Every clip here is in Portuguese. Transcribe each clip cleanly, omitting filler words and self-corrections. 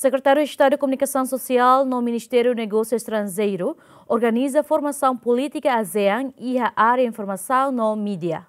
Secretário de Estado de Comunicação Social no Ministério do Negócio Estrangeiro organiza formação política ASEAN e a área de informação no mídia.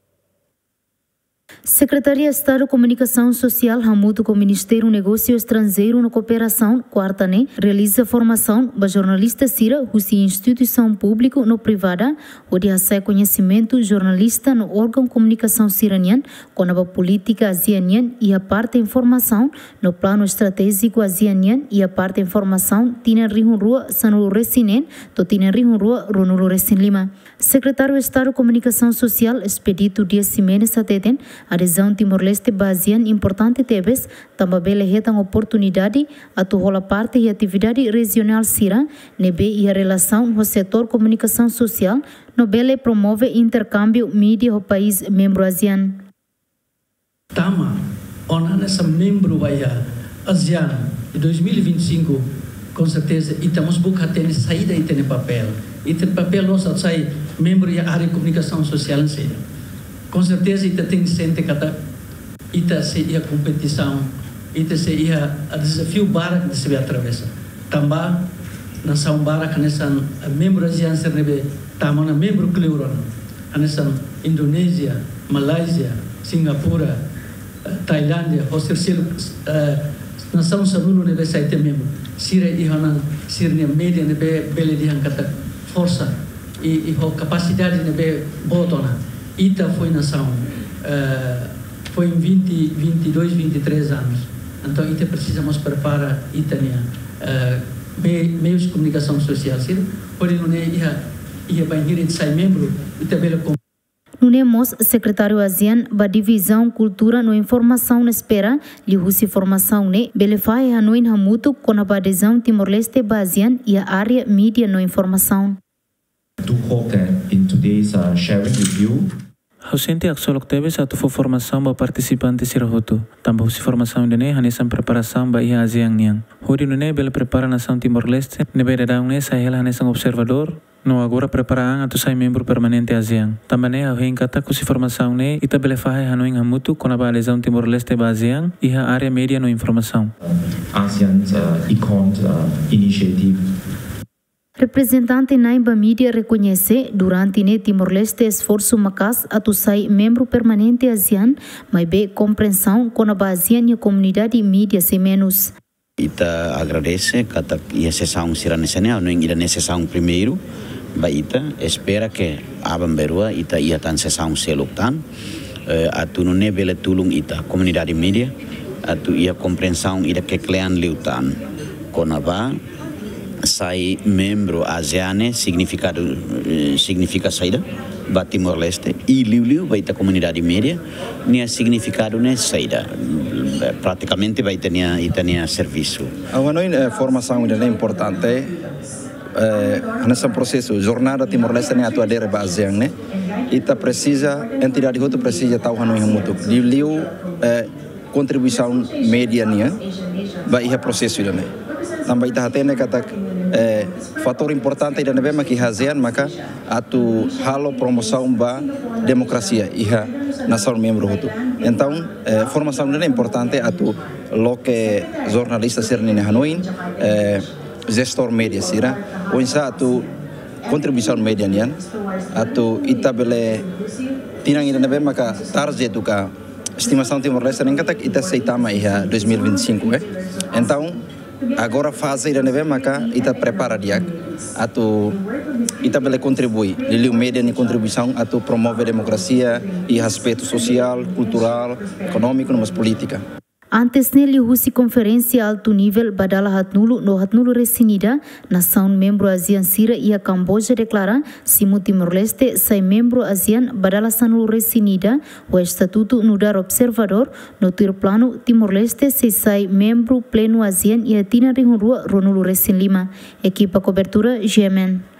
Secretaria de Estado de Comunicação Social junto com o Ministério do Negócio Estrangeiro na Cooperação, quarta-ne, realiza formação para jornalista Sira, cuja instituição pública no privada, onde recebe conhecimento jornalista no órgão de comunicação siranian, com a política asianian e a parte de informação no plano estratégico asianian e a parte de informação tina rihunrua sanulu resinen, to tina rihunrua runulu resin lima. Secretário de Estado de Comunicação Social, Expedito Dias Ximenes Ateten, adesão Timor-Leste basean importante teves, também lehetan oportunidade a rola parte e atividade regional Sira, nebe e a relação no setor comunicação social, no bele promove intercâmbio mídia no país membro ASEAN. Tama, ona nessa membro vai ASEAN de 2025, com certeza, e estamos buscando saída e ter papel. E ter papel nosso sai membro da área de comunicação social em Sira. Com certeza, ita tem sente kata ita se ia competição, ita se ia desafio barak de se atravessa. Tambah nação barak nessa membro ASEAN sernebe tamana membro kleuron, nessa Indonésia, Malaysia, Singapura, Tailândia, hostel nação sanulu nebe saite membro. Sira ihana sirnia media nebe bele dihan kata força e capacidade nebe botona. Ita foi nação, foi em 22, 23 anos. Então, Ita precisamos preparar Itania, meios de comunicação social. Por isso, ia banhir de sai membro, Ita bela com. Nunemos, secretário ASEAN, ba divisão cultura no informação na espera, lhe husi formação ne, belefai hanuin hamutu com a adesão Timor-Leste ba ASEAN e a área mídia no informação. To hope that in today's sharing with you, Ausente aksolok tebe satu formação ba participante sirahoto. Tambah husi formação dene hanesan preparação ba ia ASEAN niang. Hodi nune bela prepara nação Timor-Leste, nebe dadang ne sahela hanesan observador, no agora preparaan atau sai membro permanente ASEAN. Tambah ne hauhin kata kusi formação ne ita bela fahe hanuin hamutu kona ba lesão Timor-Leste ba ASEAN e a área média no informação. ASEAN's Econ Initiative. Representante Naimba Mídia reconhece durante ne Timor-Leste esforço macas a tu sai membro permanente ASEAN, mas be compreensão com a ASEAN e a comunidade mídia sem menos. Ita agradece kata ia sessão siranesene, não ia sessão primeiro, ba ita espera que abam berua ita ia tan sessão seloktan, atu nune bele tulung ita comunidade mídia, atu ia compreensão ida que klean liutan, konaba sai membro ASEAN significa saída ba Timor-Leste e liu vai ter comunidade média nia significado ne saída praticamente vai ter nia serviço. A formação é importante nesse processo jornada Timor-Leste ne atuar ba ASEAN ne ita precisa entidade outro precisa tau hanoi muito liu contribuição média nia ba ia processo ne também ita hatene kata fator importante da nebe maki ASEAN maka atu halo promoção ba democracia iha nação membro hotu. Então formação é importante atu loke jornalista sernine Hanoi gestor media sira poinsa atu contribuição media nian atu itabele tinang ida nebe maka target ka estimação Timor-Leste nengata ita seitama iha 2025 Então agora fase da neve maka ita prepara dia atau ita bele contribui liliu media ni contribuição atau promove democracia e aspecto social, cultural, econômico e política. Antes nele husi conferência alto nível badala hatnulu resinida nação membro ASEAN Sira e a Camboja declara simu Timor-Leste sai membro ASEAN badala sanulu resinida o estatuto nudar observador no tir plano Timor-Leste sai membro pleno ASEAN e a tina rihunrua ronulu resin lima. Equipa cobertura GMN.